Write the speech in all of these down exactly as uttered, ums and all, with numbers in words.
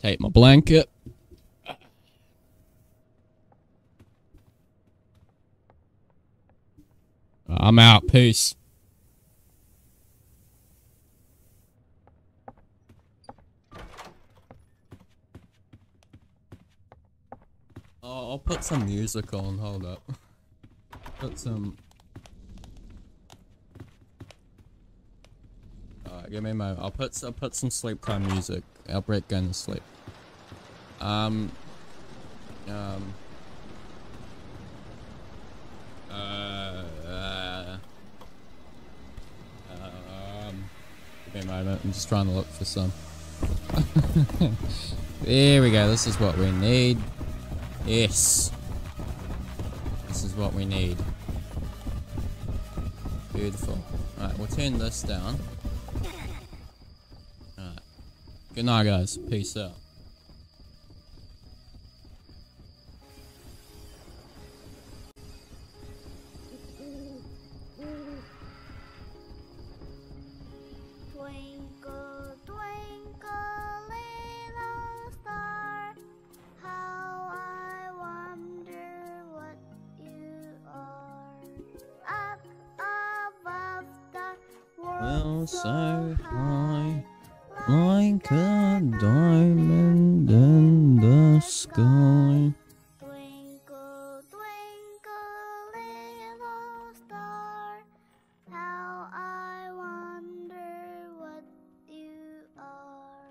Take my blanket. I'm out. Peace. Oh, I'll put some music on. Hold up. Put some. Alright, give me a moment. I'll put I'll put some sleep time music. I'll break going to sleep. Um. Um. Uh. uh um. Give me a moment. I'm just trying to look for some. There we go. This is what we need. Yes. This is what we need. Beautiful. Alright, we'll turn this down. Alright. Good night, guys. Peace out. Twinkle, twinkle, little star, how I wonder what you are. Up above the world so high, like a diamond in the sky. Twinkle, twinkle, little star, how I wonder what you are.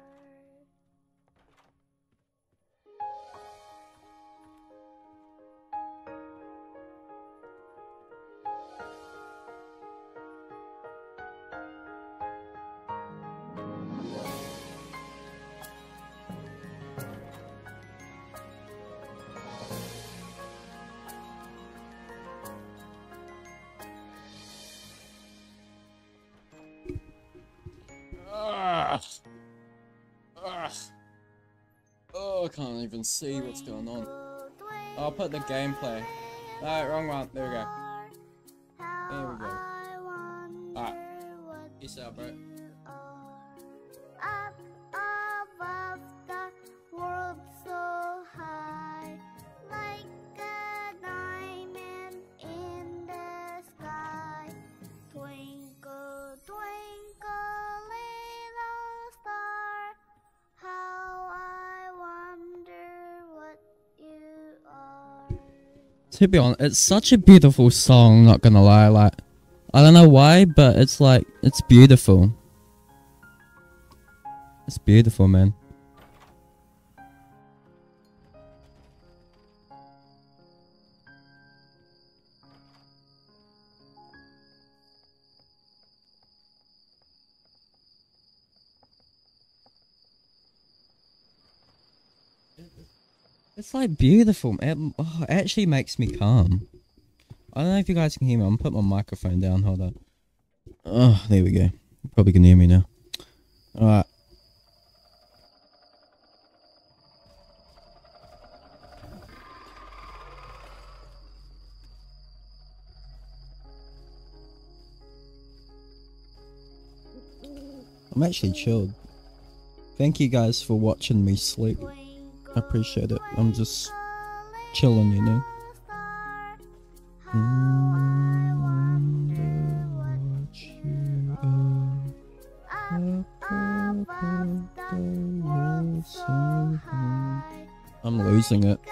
Ugh. Ugh. Oh, I can't even see what's going on. I'll put the gameplay. Alright, wrong one. There we go. There we go. Alright. Peace out, bro. Up above the world so high, like a diamond in the sky. Twinkle, twinkle, little star, how I wonder what you are. To be honest, it's such a beautiful song, not gonna lie, like, I don't know why, but it's like, it's beautiful. It's beautiful, man. It's like beautiful. It, oh, it actually makes me calm. I don't know if you guys can hear me. I'm gonna put my microphone down. Hold on. Oh, there we go. You probably can hear me now. Alright. I'm actually chilled. Thank you guys for watching me sleep. I appreciate it. I'm just chilling, you know. I'm losing it.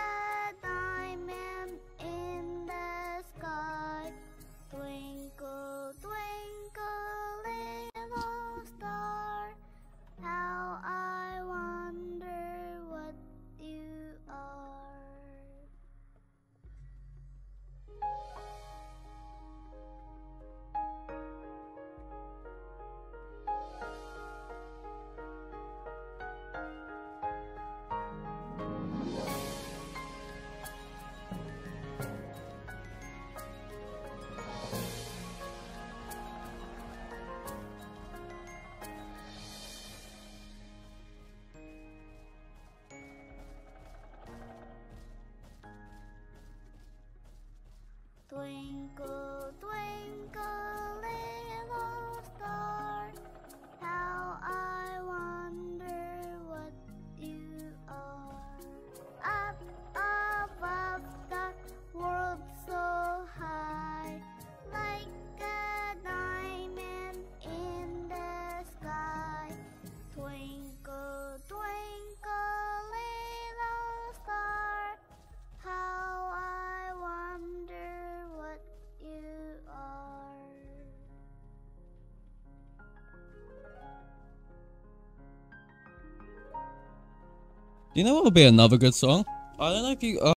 you know what would be another good song? I don't know if you. Uh,